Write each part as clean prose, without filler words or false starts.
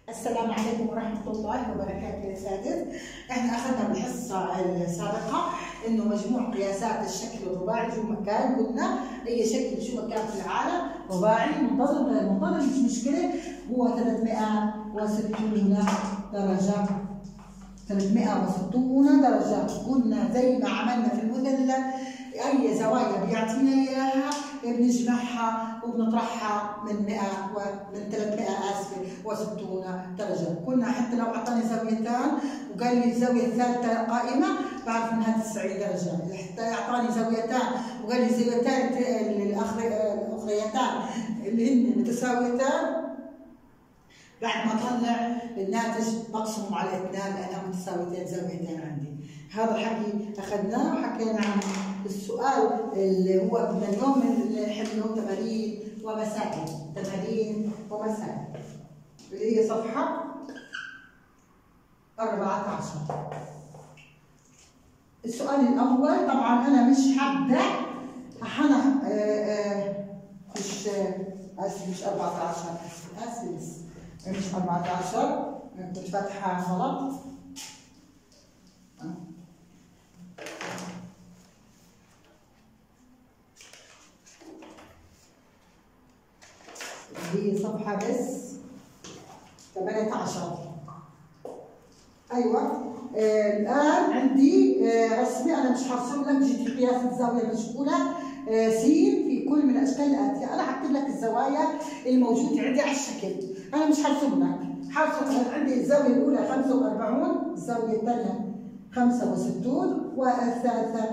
السلام عليكم ورحمة الله وبركاته يا سادس. احنا اخذنا بالحصة السابقة انه مجموع قياسات الشكل الرباعي شو ما كان، قلنا اي شكل شو ما كان في العالم رباعي منتظم غير منتظم مش مشكلة، هو 360 درجة. 360 درجة. قلنا زي ما عملنا في المثلث اي زوايا بيعطينا اياها بنجمعها وبنطرحها من 360 درجة. كنا حتى لو اعطاني زاويتان وقال لي الزاوية الثالثة قائمة بعرف انها 90 درجة، حتى اعطاني زاويتان وقال لي الزاويتان الاخريتان اللي هن متساويتان بعد ما اطلع الناتج بقسمهم على 2 لانها متساويتين زاويتين عندي. هذا الحكي اخذناه وحكينا عن السؤال اللي هو بدنا اليوم نحله تمارين ومسائل. تمارين ومسائل اللي هي صفحة 14. السؤال الأول طبعا أنا مش حابة مش 14 مش 14 كنت فاتحة غلط. هي صفحة بس 18. أيوة. الآن عندي رسمي أنا مش هرسم لك جدي قياس الزاوية المشغولة س في كل من الأشكال الآتية. أنا هكتب لك الزوايا الموجودة عندي على الشكل، أنا مش هرسم لك. هرسم عندي الزاوية الأولى 45، الزاوية الثانية 65 والثالثة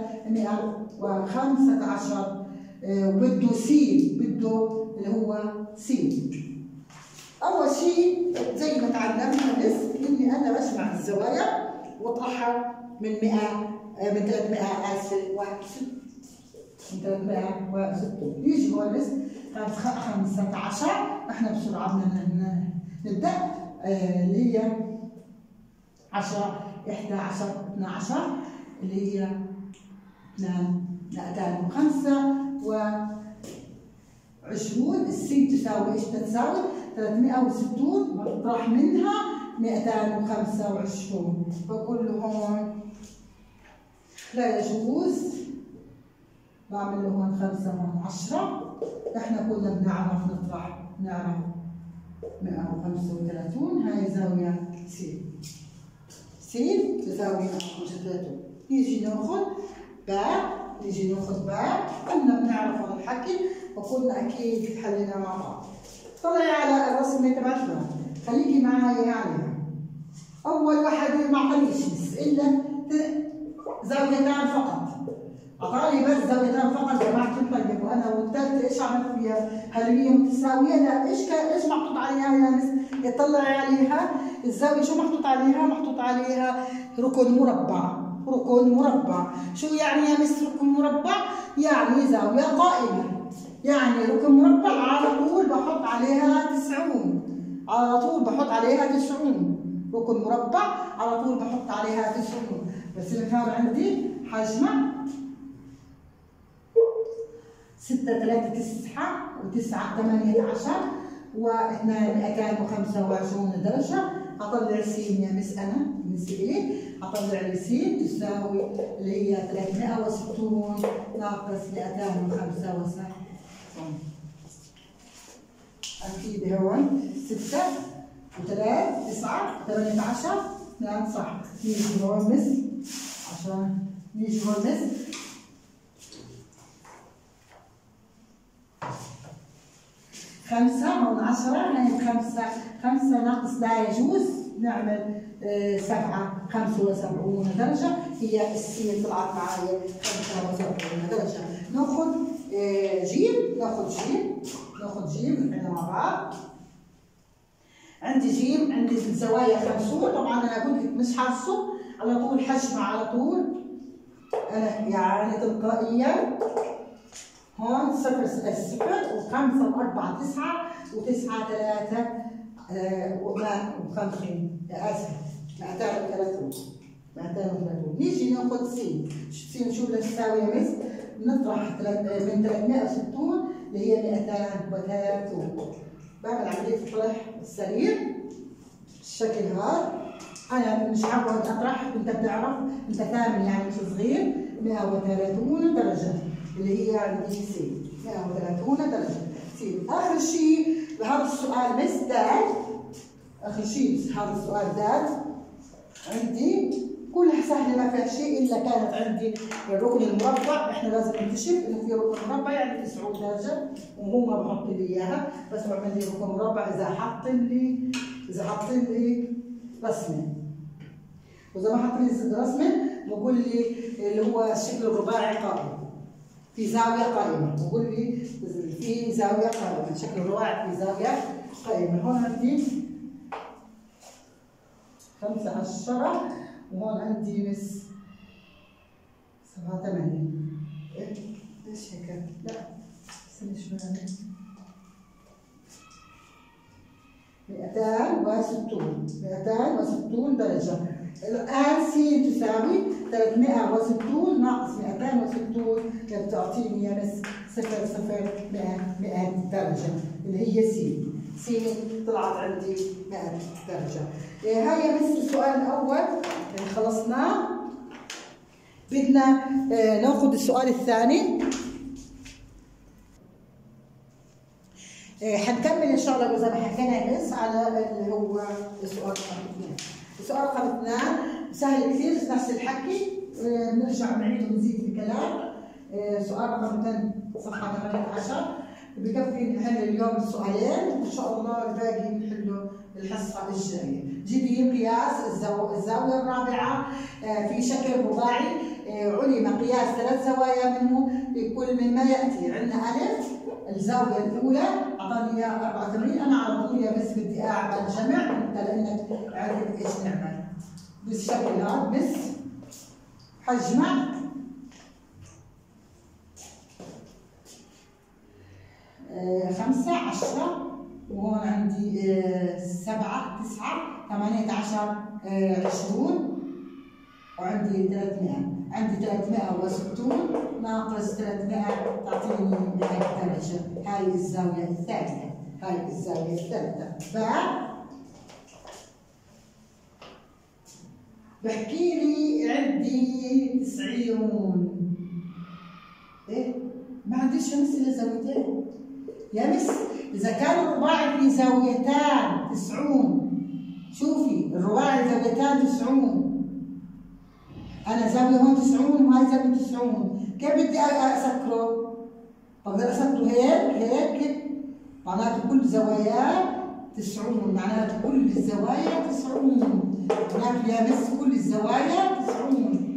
115. وبده س، بده اللي هو س. أول شيء زي ما تعلمنا بس إني أنا بجمع الزوايا وأطرحها من 360. يجي هون بس 15. إحنا بسرعة بدنا نبدأ اللي هي 10 11 12 اللي هي 205. السين تساوي ايش تساوي؟ 360 بطرح منها 225. بقول له هون لا يجوز، بعمل له هون 5 هون 10. احنا كنا بنعرف نطرح، نعرف 135. هاي زاوية س تساوي 135. نيجي ناخذ باء، نيجي ناخذ باء. كنا بنعرف هذا الحكي وكنا اكيد حلينا مع بعض. طلعي على الرسمه تبعتنا، خليكي معي عليها. اول واحد ما اعطانيش الا زاويتان فقط، اعطاني بس زاويتان فقط. جمعت طيب وانا والثالثه ايش عملت فيها؟ هل هي متساويه؟ لا. ايش محطوط عليها يا مس؟ اطلعي عليها الزاويه شو محطوط عليها؟ محطوط عليها ركن مربع. ركن مربع. شو يعني يا مس ركن مربع؟ يعني زاويه قائمه. يعني ركن مربع على طول بحط عليها 90. على طول بحط عليها 90. ركن مربع على طول بحط عليها 90. بس اللي كان عندي حجمه 6 3 9 و9 18 و2 225 درجة. أطلع س يا مس أنا بالنسبة لي أطلع لي س تساوي اللي هي 360 ناقص 275. أكيد هون 6 و3 9 18 2 صح. نيجي هون مس عشان نيجي هون مس 5 هون 10. هي 5 ناقص لا يجوز، نعمل 7 75 درجة. هي السين طلعت معايا 75 درجة. ناخذ جيم، ناخذ جيم احنا مع بعض. عندي جيم، عندي الزوايا 50. طبعا انا قلت لك مش حرصه على طول، حجمه على طول انا يعني تلقائيا. هون 0 و5 و4 9 و9 3 و50 اسف 230. نيجي ناخذ س. شو بدها تساوي يا مس؟ نطرح من 360 اللي هي 230. بعمل عملية الطرح السريع الشكل هذا. انا مش حابه اطرح، انت بتعرف انت ثامن يعني مش صغير. 130 درجه اللي هي عندي سي. 130 درجه سي. اخر شيء بهذا السؤال مس دال. اخر شيء هذا السؤال دال عندي كلها سهله ما فيها شيء الا كانت عندي الركن المربع. احنا لازم نكتشف انه في ركن مربع يعني 90 درجه وهو ما بحط لي اياها، بس بعمل لي ركن مربع اذا حط لي رسمه. واذا ما حط لي رسمه بقول لي اللي هو الشكل الرباعي قائم في زاويه قائمه، بقول لي في زاويه قائمه، الشكل الرباعي في زاويه قائمه. هون عندي 15 وهون عندي مس 7 8. ليش هيك؟ لا استني شوي. 260 درجة. الآن س تساوي 360 ناقص 260 بتعطيني يا مس 0 درجة اللي هي س طلعت عندي 100 درجة. هاي يا مس السؤال الأول اللي خلصناه. بدنا ناخذ السؤال الثاني. حنكمل ان شاء الله زي ما حكينا بس على اللي هو السؤال رقم 2. السؤال رقم 2 سهل كثير نفس الحكي، بنرجع بنعيد ونزيد الكلام. سؤال رقم 2 صفحه 18 بكفي نحل اليوم السؤالين وان شاء الله الباقي نحله الحصه الجايه. جيبي قياس الزاويه الرابعه في شكل رباعي. علم قياس 3 زوايا منه لكل مما ياتي. عندنا الف الزاويه الاولى اعطاني اياها 84. انا على طول يا بس بدي اعمل جمع انت لانك عرفت ايش نعمل بالشكل هذا. بس حجمع 5 10 وهون عندي 7 9 18 20 وعندي 300. عندي 360 ناقص 300 تعطيني 100 درجة. هاي الزاوية الثالثة. هاي الزاوية الثالثة. بعد بحكي لي عندي 90. ايه ما عنديش مس الا زاويتين يا مس. اذا كان الرباعي في زاويتان 90. شوفي الرباعي زاويتان 90. أنا زاوية هون 90 وهاي زاوية 90. كيف بدي أسكره؟ بقدر أسكره هيك معناته كل زواياه 90. معناته كل الزوايا 90. معناته يا مس كل الزوايا 90.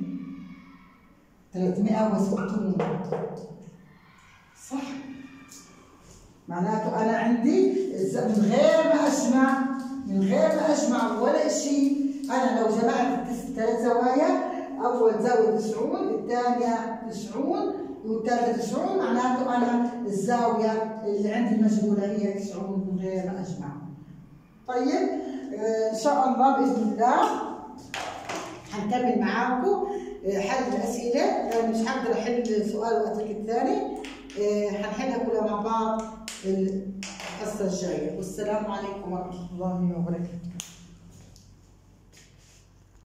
360 صح؟ معناته أنا عندي من غير ما أجمع ولا شيء. أنا لو جمعت 3 زوايا، أول زاوية 90 الثانية 90 والثالثة 90 معناته أنا الزاوية اللي عندي المجهولة هي 90 من غير ما أجمع. طيب إن شاء الله بإذن الله حنكمل معاكم حل الأسئلة. أنا مش هقدر أحل سؤال وأترك الثاني. حنحلها كلها مع بعض الحصة الجاية. والسلام عليكم ورحمة الله وبركاته.